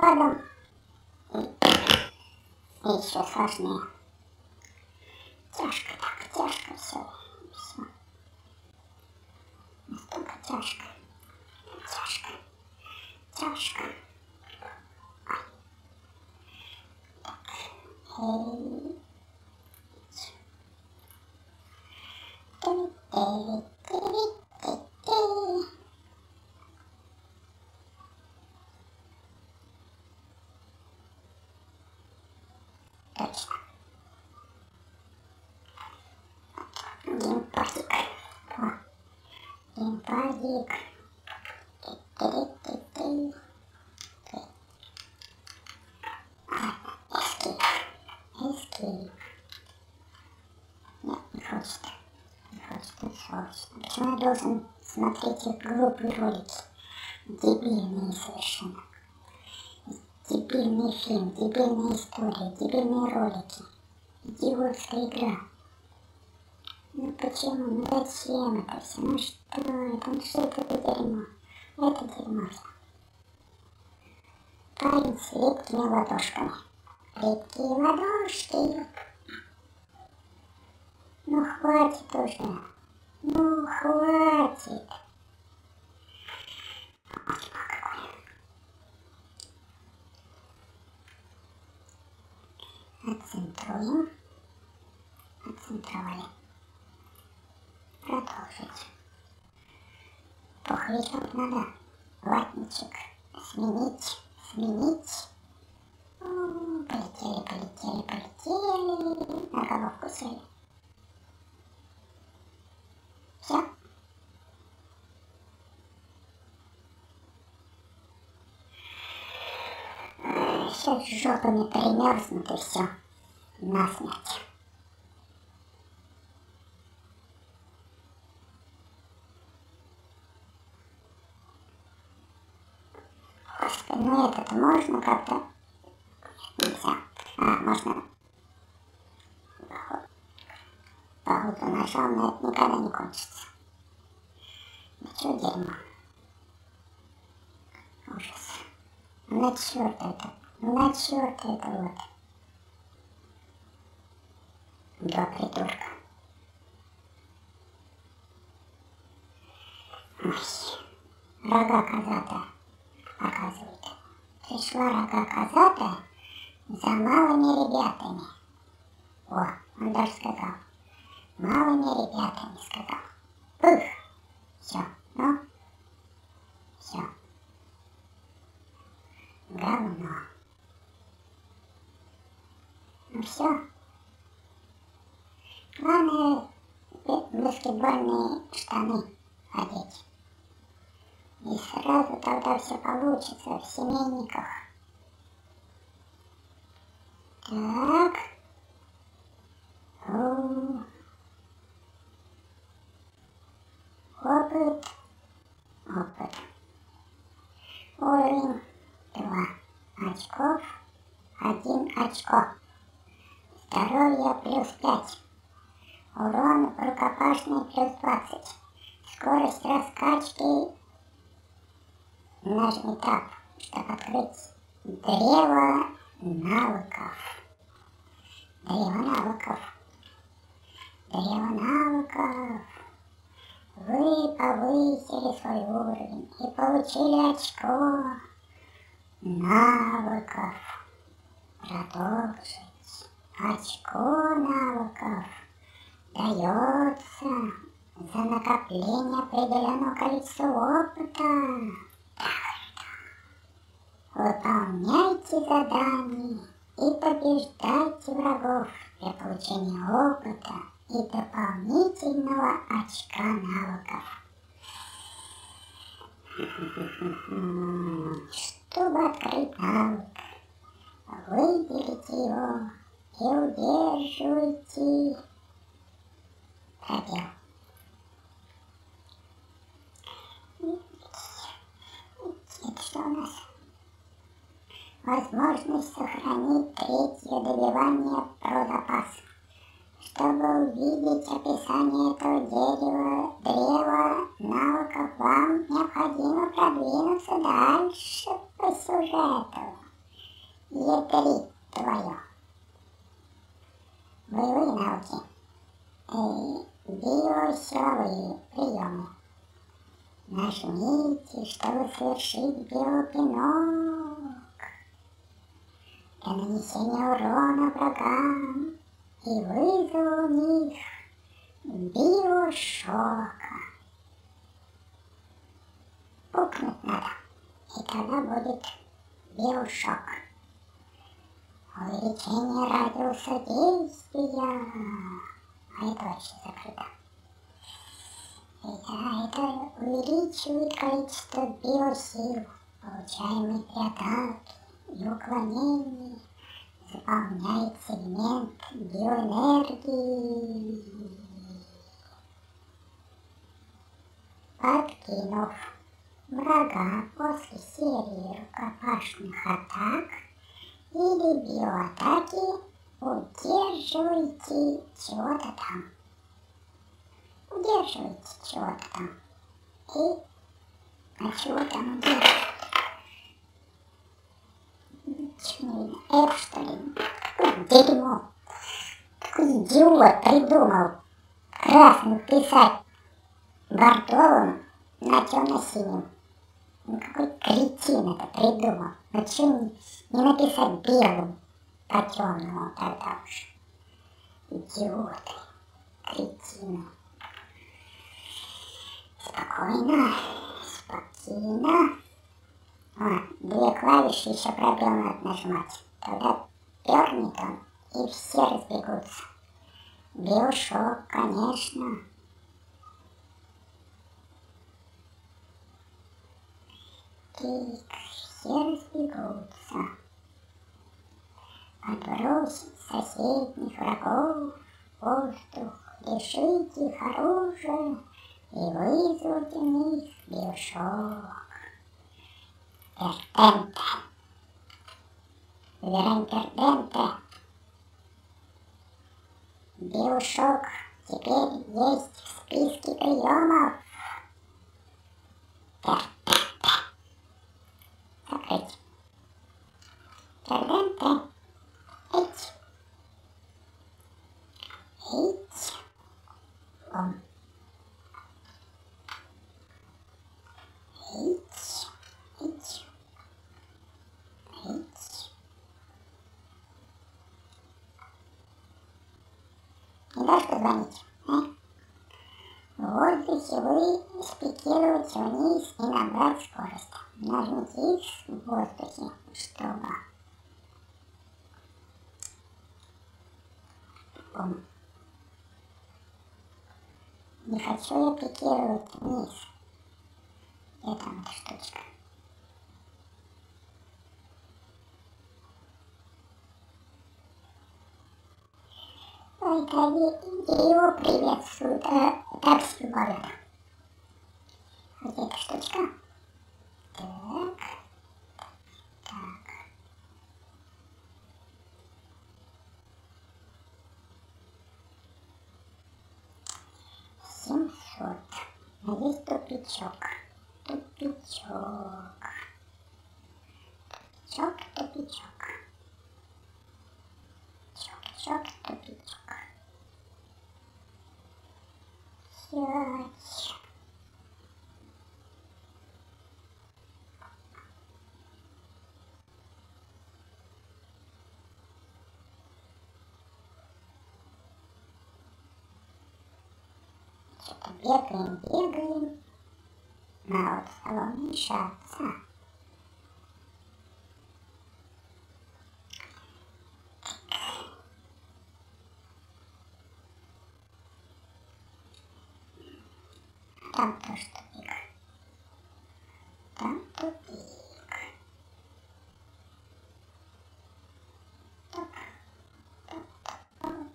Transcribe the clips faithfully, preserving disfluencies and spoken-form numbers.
айпадом. И, и еще сложнее. Тяжко так, тяжко все. Все. Настолько тяжко. Тяжко. Тяжко. Ай. Так. Эй. Ты-ты-ты-ты-ты. Точно. Геймпадик. О, геймпадик. Ты-ты-ты-ты. Ладно, эскейп. Эскейп. Нет, не хочет. Не хочет, не сволочь. Почему я должен смотреть их глупые ролики? Дебильные совершенно. Дебильный фильм, дебильная история, дебильные ролики. Идиотская игра. Ну почему? Ну зачем это все? Ну что это? Ну что это за дерьмо? Это дерьмо все. Парень с редкими ладошками. Редкие ладошки. Ну хватит уже. Ну хватит. Отцентруем. Отцентровали. Продолжить. Пуховичок надо. Ватничек. Сменить. Сменить. О, полетели, полетели, полетели. На головку сели. Все. Сейчас жопами примерзнут и все. Насмерть. Господи, ну это можно как-то? Нельзя. А, можно. Походу нажал, но это никогда не кончится. Ну чё дерьмо? Ужас. Ну на чёрт это? Ну на чёрт это вот? Два придурка. Ой. Рога козата, оказывается. Пришла рога козата за малыми ребятами. О, он даже сказал. Малыми ребятами сказал. Пух. Все, ну. Все. Говно. Ну все. Главное баскетбольные штаны одеть. И сразу тогда все получится в семейниках. Так. О. Опыт. Опыт. Уровень два очков. Один очко. Здоровье плюс пять. Урон рукопашный плюс двадцать. Скорость раскачки. Нажми Tab, чтобы открыть древо навыков. Древо навыков. Древо навыков. Вы повысили свой уровень и получили очко навыков. Продолжить. Очко навыков дается за накопление определенного количества опыта. Выполняйте задания и побеждайте врагов для получения опыта и дополнительного очка навыков. Чтобы открыть навык, выберите его и удерживайте пробел. Это что у нас? Возможность сохранить третье добивание про запас. Чтобы увидеть описание этого дерева, древа навыков, вам необходимо продвинуться дальше по сюжету. ядрит твое. Боевые навыки. Биосиловые приемы. Нажмите, чтобы совершить биопинок. Для нанесения урона врагам и вызова у них биошока. Пукнуть надо, и тогда будет биошок. Увеличение радиуса действия. А это вообще закрыто. Это, это увеличивает количество биосил, получаемых при атаке и уклонении. Заполняет сегмент биоэнергии. Подкинув врага после серии рукопашных атак или биоатаки, удерживайте чего-то там. Удерживайте чего-то там. И а чего там удерживать? Ничего не видно. F, что ли? Какое дерьмо. Какой идиот придумал красным писать бордовым на темно-синем. Ну какой кретин это придумал. Ну чего не написать белым по темному тогда уж? Идиоты, кретины. Спокойно, спокойно. А, две клавиши еще пробел надо нажимать. Тогда пернет он и все разбегутся. Биошок, конечно. И все разбегутся. Отбросить соседних врагов в воздух, лишить их оружия и вызвать у них биошок. Перденте. Выбираем перденте. Биошок теперь есть в списке приемов. Перденте. Закрыть. Перденте. Эть. Эть. Бом. Эть. Эть. Эть. Не дашь позвонить, а? В воздухе вы спикируете вниз и набрать скорость. Нажмите X в воздухе, чтобы... Бум. Не хочу я пикировать вниз. Где там эта штучка? Ой, его приветствует. А, так с любовью. Где эта штучка? Так. Так. семьсот. А здесь тупичок. Тупичок. Тупичок, тупичок. Чок-чок, тупичок. Сядь. Что-то бегаем, бегаем. Народ стал уменьшаться. Там тоже тупик. Там тупик. Топ, топ, топ, топ.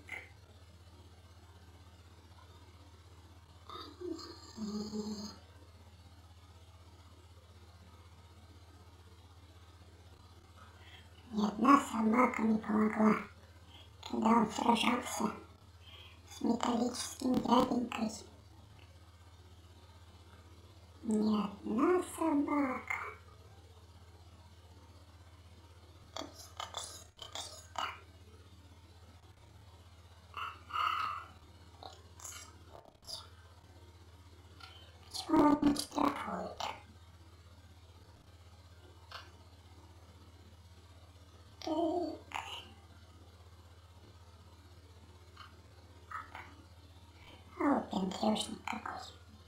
Ни одна собака не помогла, когда он сражался с металлическим дяденькой. Ни одна собака. Почему он не штрафует? Так. А упендрежник какой.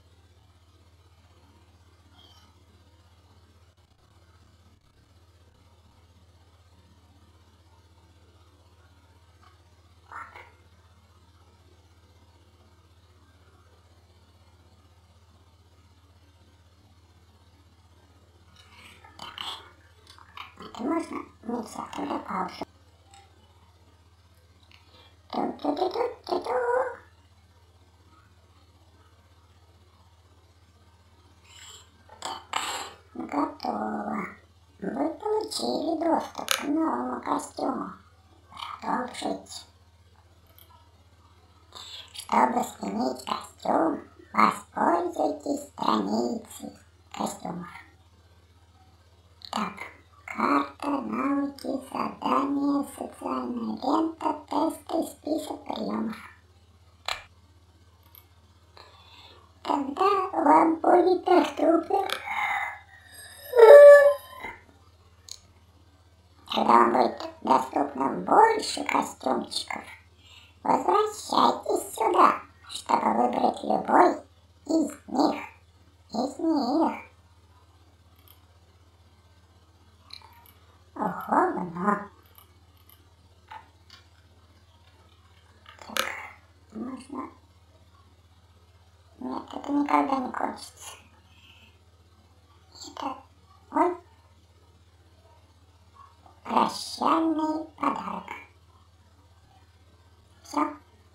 Это можно нельзя туда паузу. Ту-ту-ту-ту-ту-ту. Готово. Вы получили доступ к новому костюму. Продолжить. Чтобы сменить костюм, воспользуйтесь страницей костюмов. Так, карта, навыки, задания, социальная лента, тесты, список приемов. Тогда вам будет доступно. Когда вам будет доступно больше костюмчиков, возвращайтесь сюда, чтобы выбрать любой из них. Из них. Ого, но. Так, можно... Нет, это никогда не кончится. Это... Ой. Прощальный подарок. Все.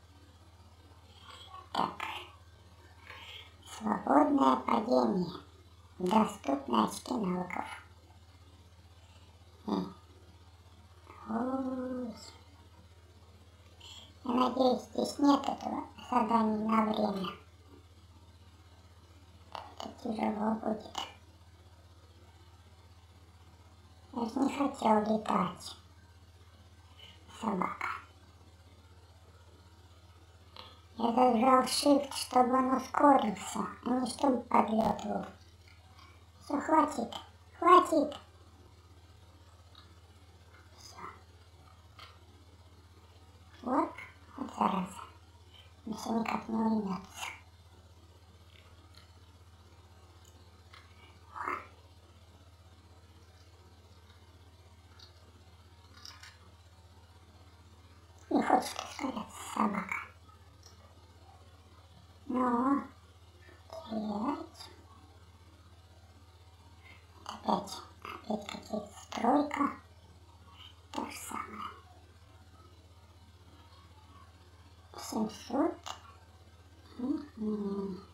Так. Свободное падение. Доступны очки навыков. Ой. Я надеюсь, здесь нет этого задания на время. Это тяжело будет. Я же не хотел летать. Собака. Я зажал Shift, чтобы он ускорился, а не чтобы подлетывал. Все, хватит. Хватит. Все. Вот, вот зараза. Он все никак не уймется. Не хочет ускоряться собака. Ну, пять. Опять, опять какие-то стройка. То же самое. семьсот. Угу.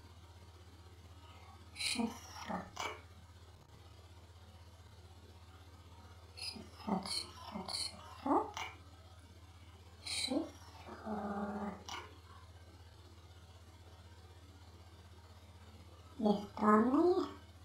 шестьсот. шестьсот, шестьсот, шестьсот. шестьсот. Бездомные.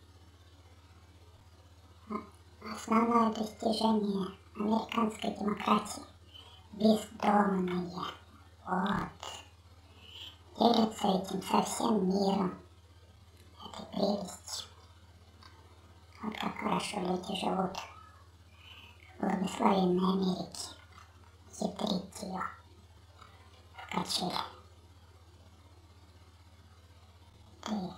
Основное достижение американской демократии. Бездомные. Вот. Делятся этим со всем миром. Этой прелестью. Вот как хорошо люди живут в благословенной Америке. Хитрить ее в качели. Так.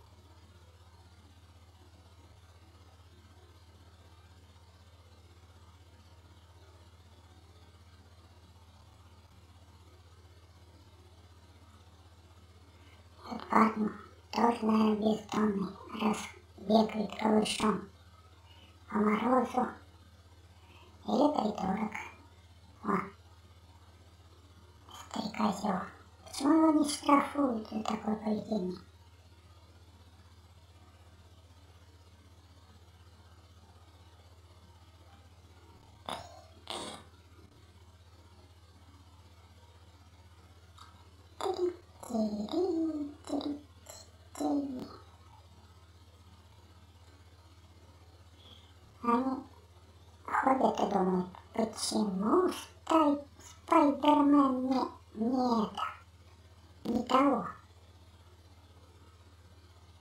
Этот парень тоже, наверное, бездомный, раз бегает голышом по морозу. Или придурок. О, стрекозёл. Почему его не штрафуют за такое поведение? Они ходят и думают, почему Спай... Спайдермен не, не это, не того.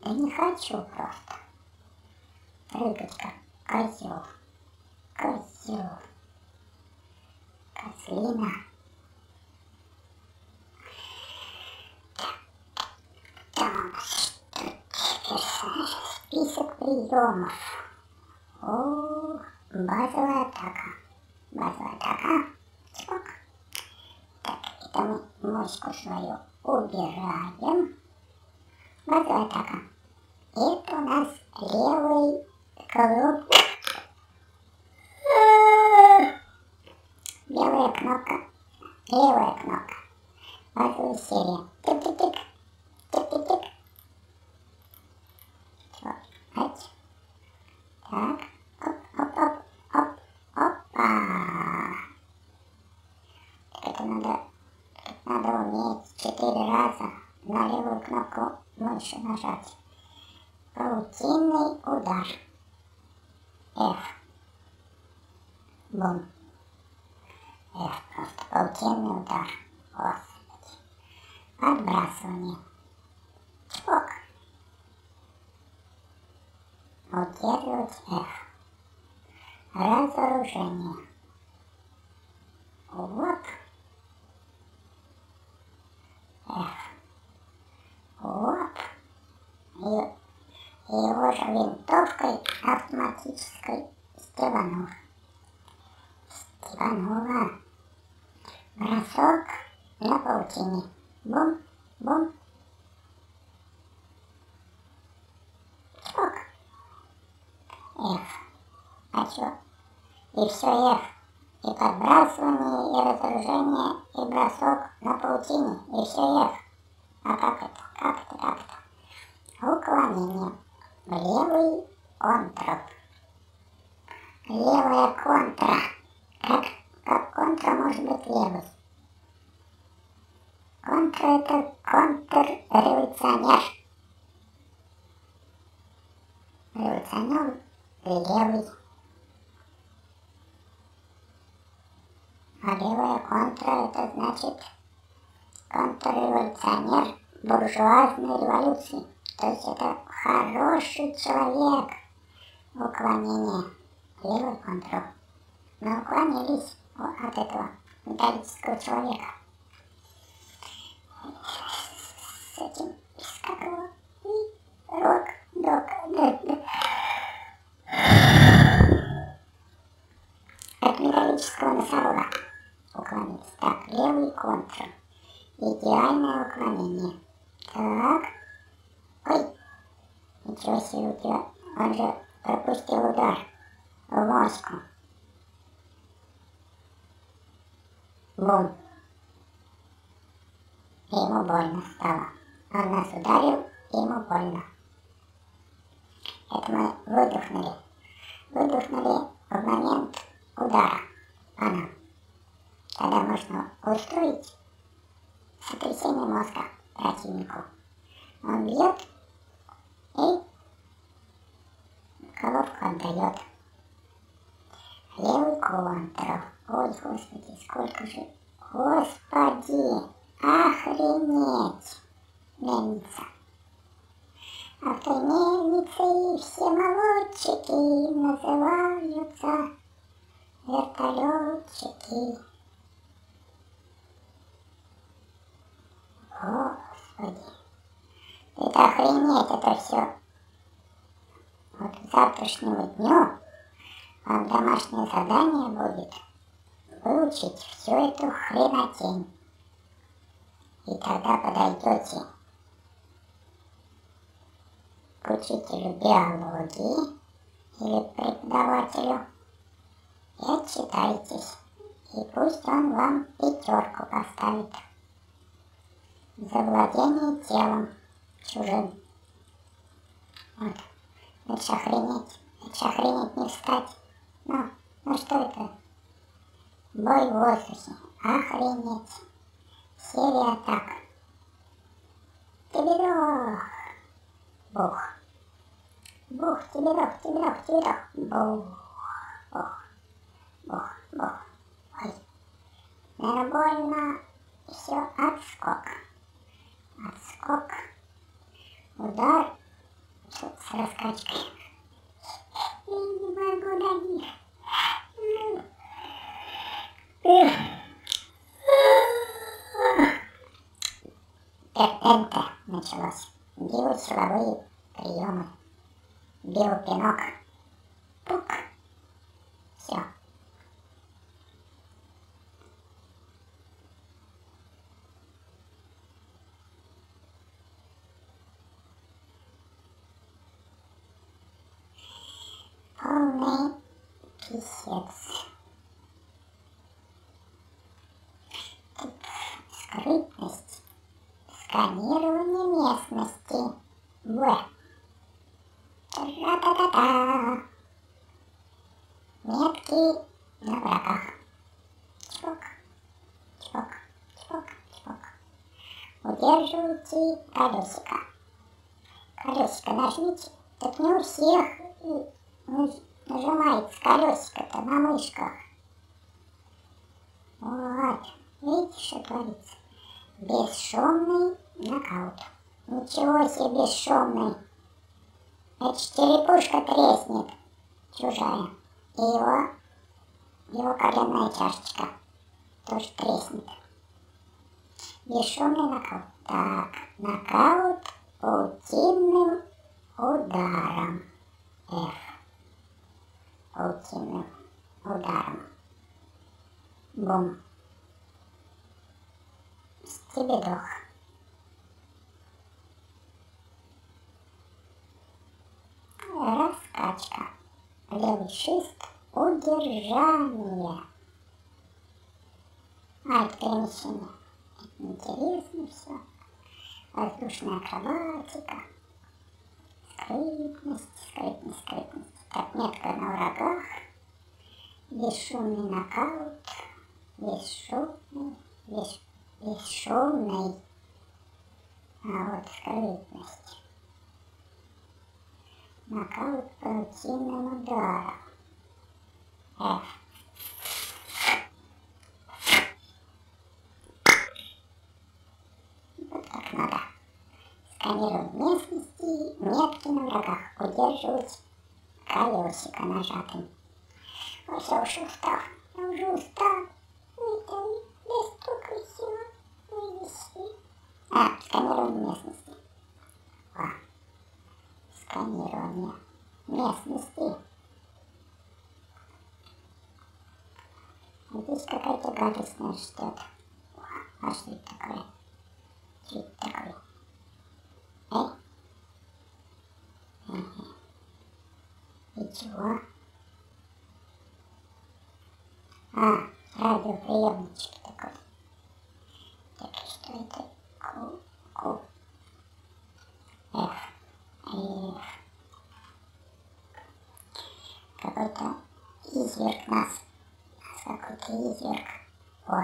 Да не хочу просто. Прыгать как козел. Козел. Козлина. Так, что теперь? Список приемов. О, базовая атака. Базовая атака. Чпок. Так, это мы моську свою убираем. Базовая атака. Это у нас левый колоб. Левая кнопка. Левая кнопка. Базовая серия. Тык-тык-тык. Тык-тык-тык. Все. Ать. Так. Оп-оп-оп. Оп-опа. Так это надо, надо уметь четыре раза на левую кнопку мыши нажать. Паутинный удар. F. Бум. F. Просто паутинный удар. Господи. Отбрасывание. Чпок. Удерживать F. Разоружение. Вот. F. Вот. И его же винтовкой автоматической стебанул. Стебанула. Бросок на паутине. Бум, бум. Чпок. F. А чё? И все F. И подбрасывание, и разоружение, и бросок на паутине. И все F. А как это? Как это? Как это? Уклонение. Левый контр. Левая контра. Как, как контра может быть левый? Контра — это контрреволюционер. Революционер левый. А левая контра — это значит контрреволюционер буржуазной революции. То есть это хороший человек. Уклонение. Левый контроль. Мы уклонились от этого металлического человека. С этим как его? Рок, док, да, да. От металлического носорога уклонились. Так, левый контроль. Идеальное уклонение. Так. Ой, ничего себе у тебя, он же пропустил удар в мозгу. Бум. И ему больно стало. Он нас ударил, и ему больно. Это мы выдохнули. Выдохнули в момент удара по нам. Тогда можно устроить сотрясение мозга противнику. Он бьет и головку отдает. Левый контр. Ой, господи, сколько же. Господи, охренеть. Мельница. Автомельницей все молодчики называются вертолетчики. Господи. Это охренеть, это все. Вот к завтрашнему дню вам домашнее задание будет выучить всю эту хренотень. И тогда подойдете к учителю биологии или преподавателю и отчитаетесь. И пусть он вам пятерку поставит за владение телом чужим. Вот. Это ж охренеть. Это ж охренеть не встать. Ну, ну что это? Бой в воздухе. Охренеть. Серия атак. Теберох. Бух. Бух, теберох, теберох, теберох. Бух. Бух. Бух, бух. Ой. Наверное, больно. Все, отскок. Отскок. Удар. раскачкой. Я не могу до них. Это началось. Биосиловые приемы. Биопинок. Пук. Все. Полный писец. Тип скрытность. Сканирование местности. В. Та-та-та-та. Метки на врагах. Чпок, чпок, чпок, чпок. Удерживайте колесико. Колесико нажмите. Так не у всех нажимается колесико-то на мышках. Вот. Видите, что творится? Бесшумный нокаут. Ничего себе бесшумный. Эта черепушка треснет. Чужая. И его, его коленная чашечка тоже треснет. Бесшумный нокаут. Так, нокаут паутинным ударом. F. Паутинным ударом. Бум. Стебедох. Раскачка. Левый шист. Удержание. А, это перемещение. Это интересно все. Воздушная акробатика. Скрытность, скрытность, скрытность. Так, метка на врагах. Бесшумный нокаут. Бесшумный. Бесшумный. Бесшумный. А вот скрытность. Нокаут паутинным ударом. F. Вот так надо. Сканировать местности, метки на врагах. Удерживать колесико нажатым. Ой, я уже устал. Я уже устал. Это бестолково. Вывести. А, сканирование местности. О. Сканирование местности. Здесь какая-то гадость нас ждет. А что это такое? Что это такое? Эй? Ага. И чего? А, радиоприемничек такой. Так, что это? Q, Q. F. F. Какой-то изверг нас. Какой-то изверг. О.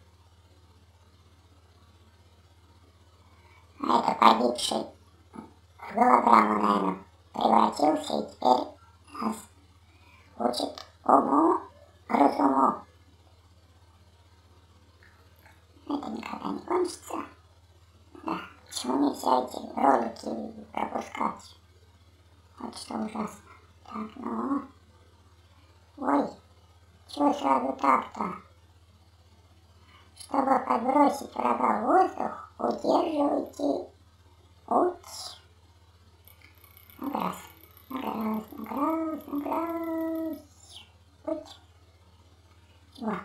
А это погибший в голограмму, наверное, превратился и теперь нас учит уму, разуму. Это никогда не кончится. Да. Почему нельзя эти ролики пропускать? Вот что ужасно. Так, ну... Ой, чего сразу так-то? Чтобы подбросить врага в воздух, удерживайте уть. Награз, награз, награз, награз. Уть. Чего?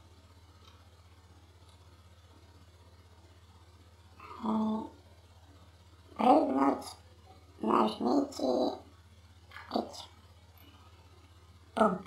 Прыгнуть, нажмите эти. Бум.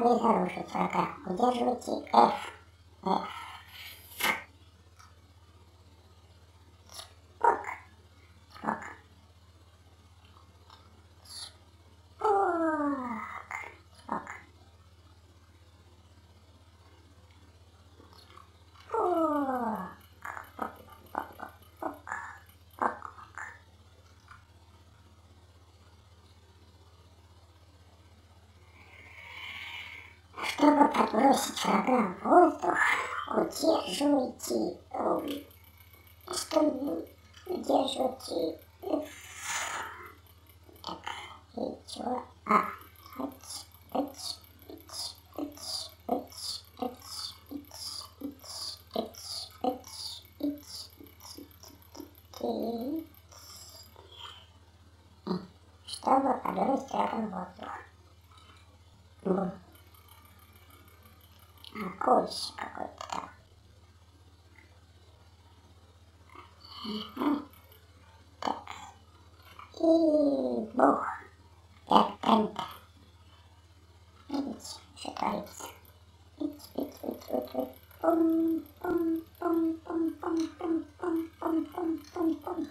разрушить врага. Удерживайте F. F. Спок. Спок. Спок. Спок. Чтобы подбросить врага в воздух, удерживайте, чтобы удерживайте, так, и чего, а, эч, эч, эч, эч, эч, эч, эч, эч, эч, эч, эч, эч, чтобы подбросить врага в воздух. А, коуч какой-то там. Угу. Так. И бух. Пять темпа. Видите, что творится? Видите, видите, видите, видите. Пум, пум, пум, пум, пум, пум, пум, пум, пум, пум, пум.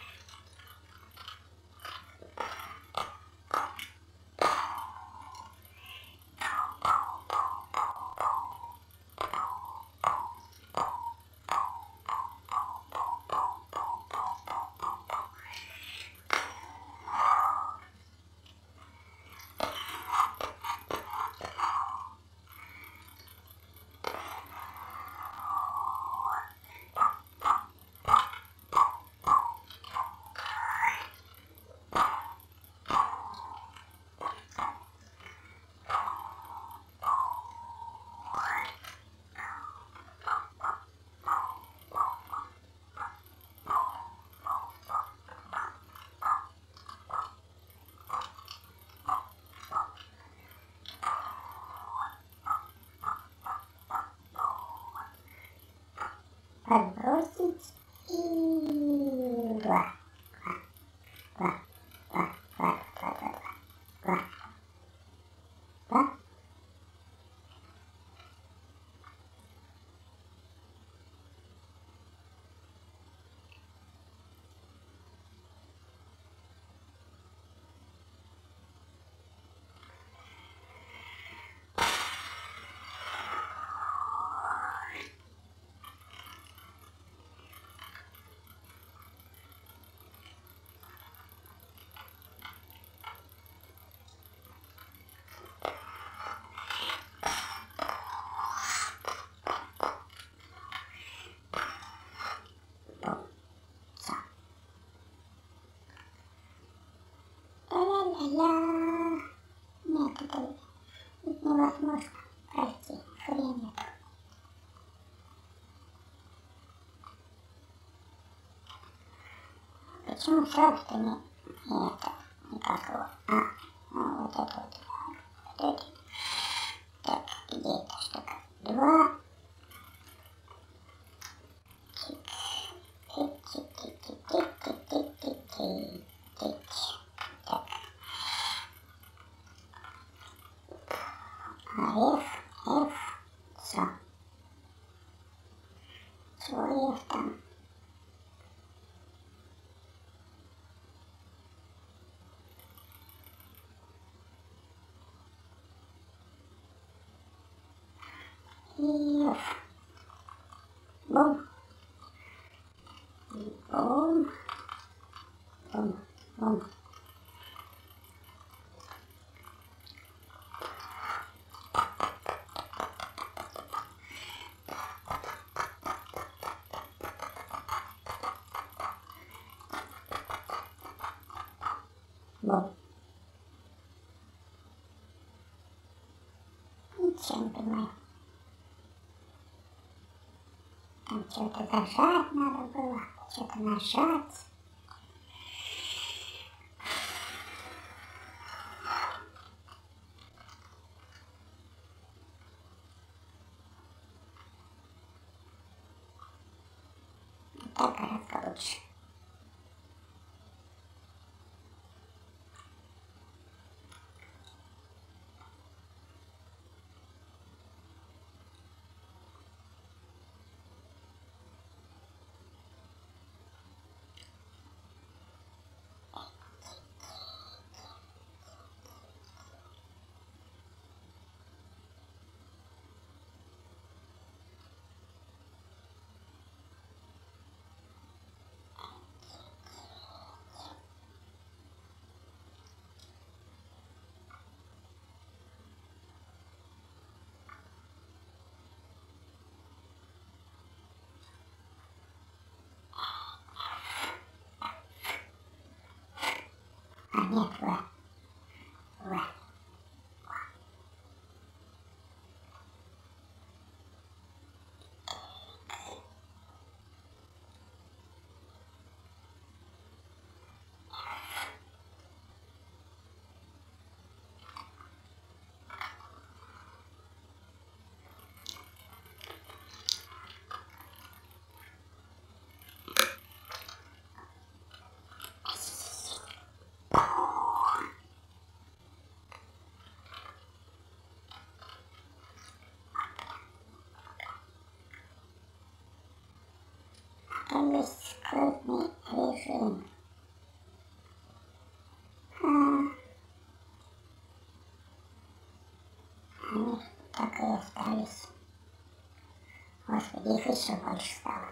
Подбросить и два. Два, два, два, два, два, два, два. Ля-ля-ля. Нет, это невозможно пройти. Хрень это. Почему сразу-то не, не это, никак его? А, ну вот это вот. Вот это. Так, где эта штука? Два. F, F, все. Чего F там? F. Бум. Бум. Бум. Бум. Бум. Ничего не понимаю. Там что-то зажать надо было, что-то нажать. Так гораздо лучше. нет, В. В. Там есть скрытный режим. А, они так и остались. Господи, их еще больше стало.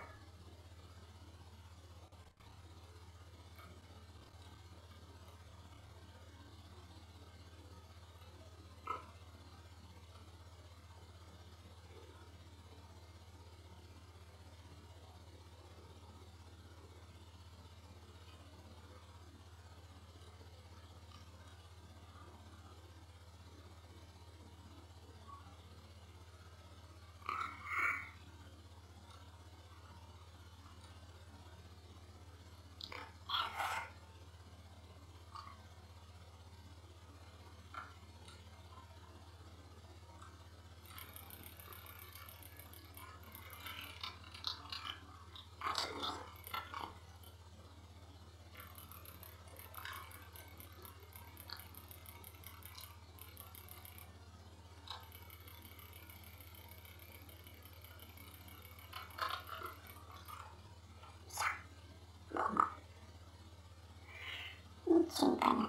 Ничего не понятно.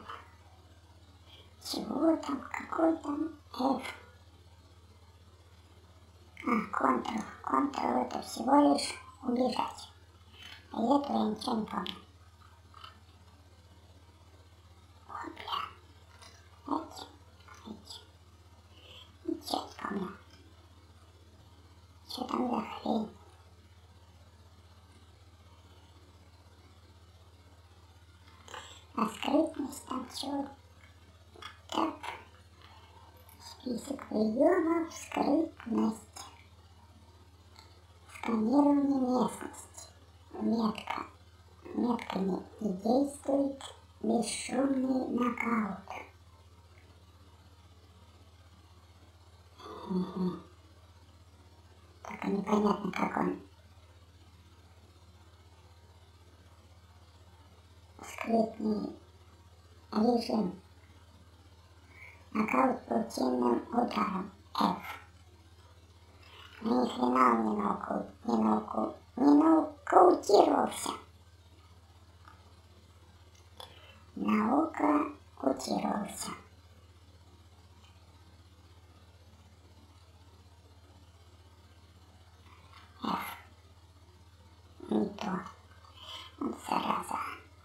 Чего там, какой там F? А, Ctrl. Ctrl это всего лишь убежать. А этого я ничего не помню. О, бля. Эти, эти. Ничего не помню. Что там за хрень? А скрытность там чего? Так. Список приемов, скрытность. Сканирование местности. Метка. Метка не, не действует. Бесшумный нокаут. Угу. Только непонятно, как он. Скрытный режим. Нокаут паутинным ударом. F. Ни хрена он не, науку, не, науку, не нокаутировался. Нокаутировался. F. Не то. Вот зараза.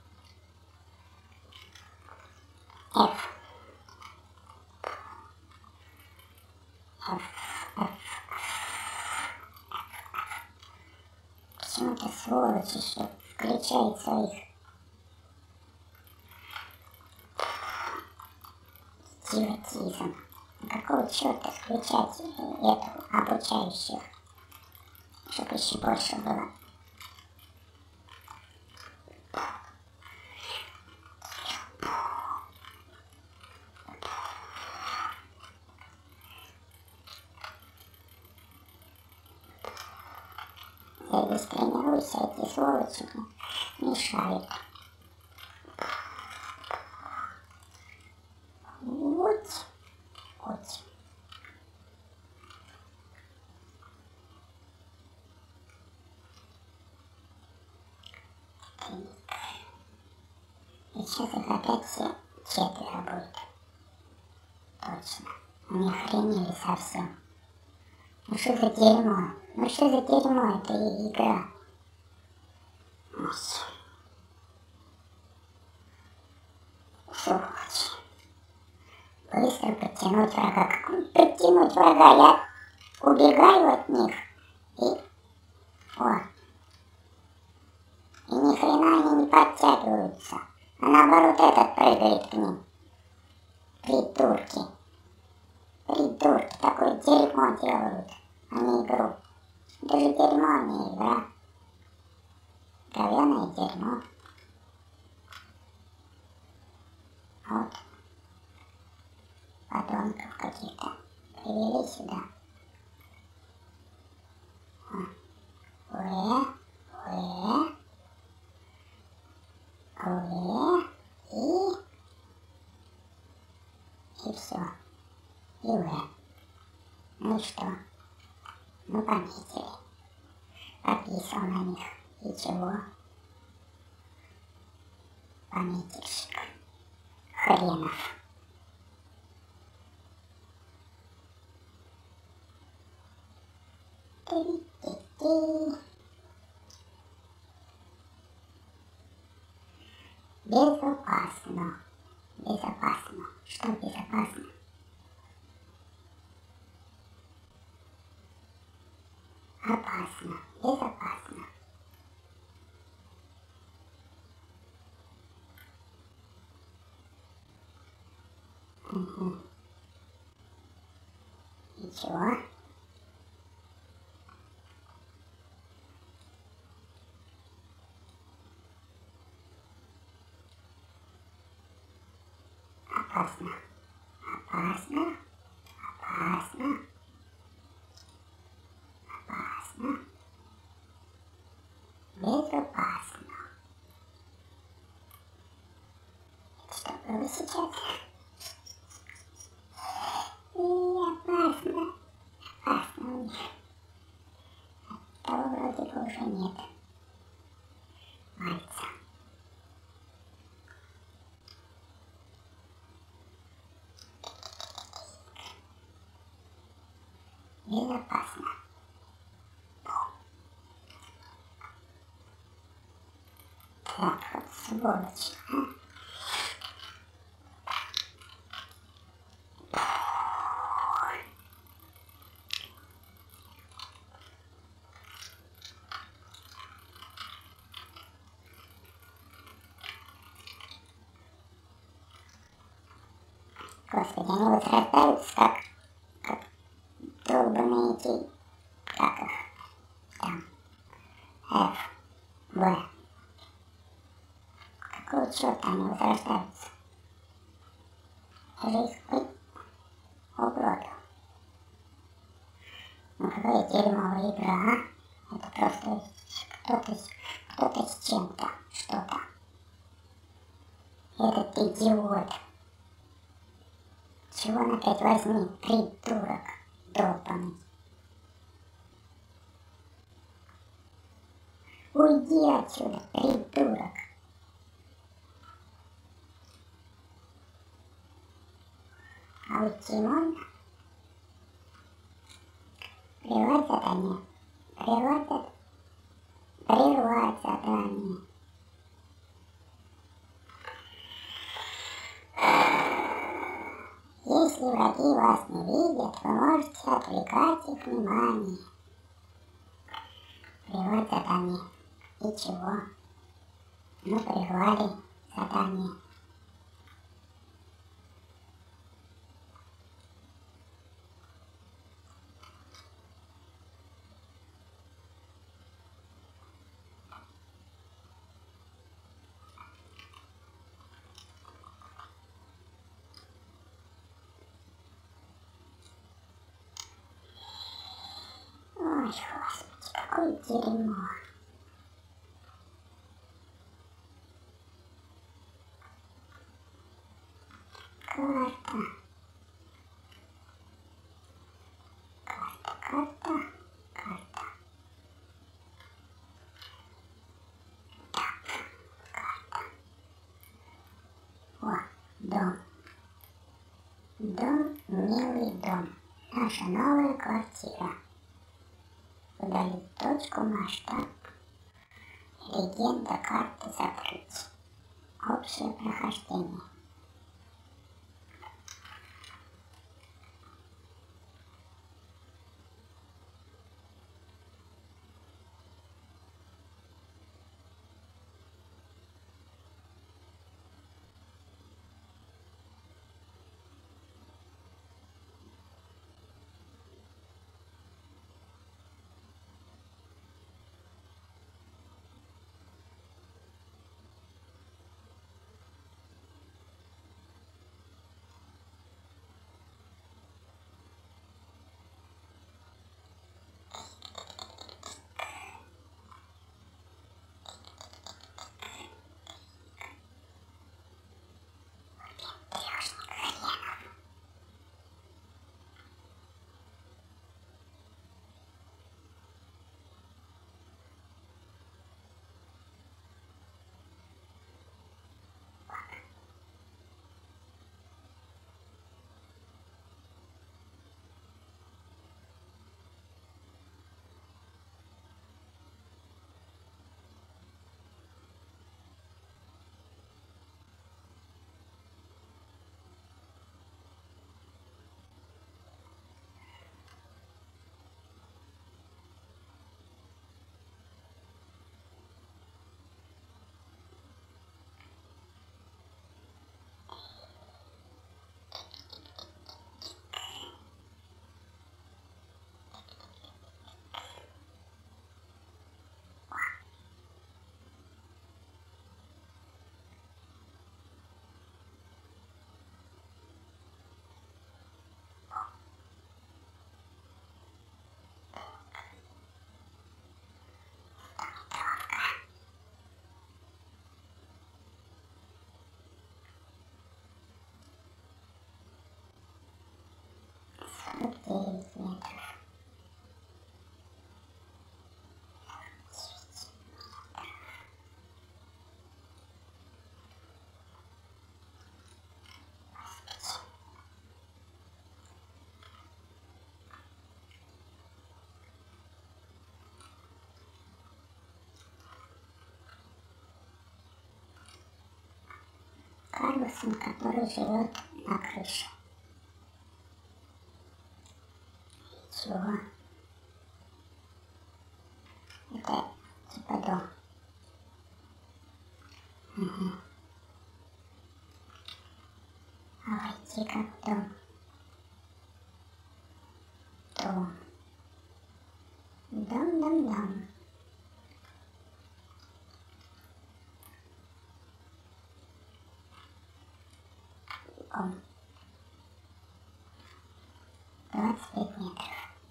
F. F. F. Почему-то сволочь еще включает своих идиотизм. Какого черта включать эту обучающих, чтобы еще больше было? Я здесь тренируюсь, а эти сволочи мешают. Вот, вот. И сейчас их опять все четверо будет. Точно. Они охренели совсем. Ну что за дерьмо? Ну что за дерьмо это игра? Сволочь. Быстро подтянуть врага. Как подтянуть врага? Я убегаю от них. И... О. И ни хрена они не подтягиваются. А наоборот этот прыгает к ним. Придурки. Придурки. Такое дерьмо делают, а не игру. Даже дерьмо, а не игра. Говяное дерьмо. Вот. Подонков каких-то привели сюда. Уэ, уэ, уэ, и... И все. И уэ. Ну и что? Ну пометили. Подписал на них. И чего? Пометильщик. Хренов. Ти-ти-ти. Безопасно. Безопасно. Что безопасно? Опасно. Безопасно. Угу. И чего? Опасно. Опасно. Опасно. Опасно. Безопасно. Это что было сейчас? И опасно. Опасно у них. Того вроде бы уже нет. Мальца. Безопасно. Так, вот сволочь, а? Господи, они возрождаются как, как долбаные эти, как их, там, F, V. Какого черта они возрождаются? Я же их, ой, уроду. Ну какая дерьмовая игра, а? Это просто кто-то кто-то с чем-то, что-то. Этот идиот. Чего он опять возьми, придурок долбаный. Уйди отсюда, придурок. А уйти можно? Прервать задание. Прервать задание. Прервать задание. Если враги вас не видят, вы можете отвлекать их внимание. Прервать задание. И чего? Ну, прервали задание. Ой, господи, какое дерьмо. Карта. Карта, карта, карта. Так, карта. О, дом. Дом, милый дом. Наша новая квартира. Удалить точку, масштаб. Легенда карты закрыть. Общее прохождение. Фергюсон, который живет на крыше. Чего? Это типа дом. Угу. А войти как в дом. Дом. Дом, дом, дом. Дом. двадцать пять метров.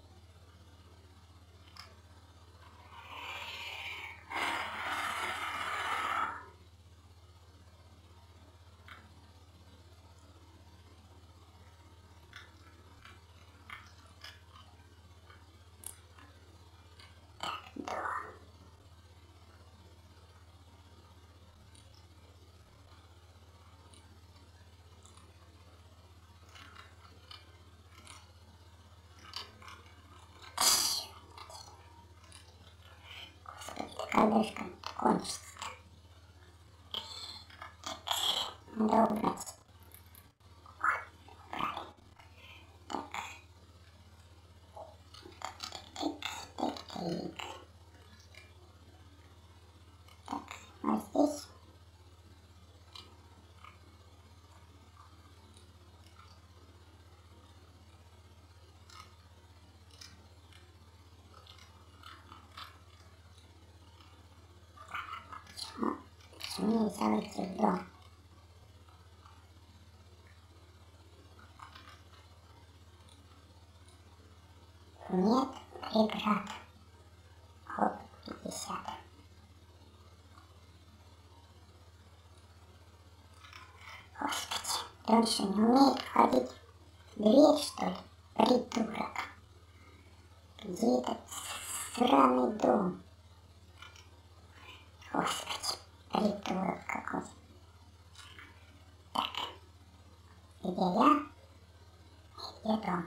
Кадышка кончится. Надо убрать. Так. Тик-тик-тик. Так, вот здесь. Почему нельзя войти в дом? Нет преград. Хоп, пятьдесят. Господи, он что, не умеет ходить? Дверь, что ли? Придурок. Где этот сраный дом? Господи, придурок какой. Так, где я? Где дом?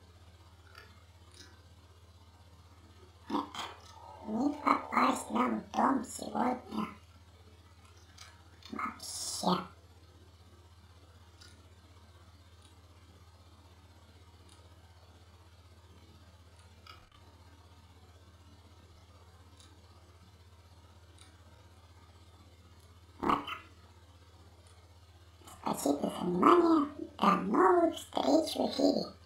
Нет, не попасть нам в дом сегодня. Вообще. Спасибо за внимание. До новых встреч в эфире.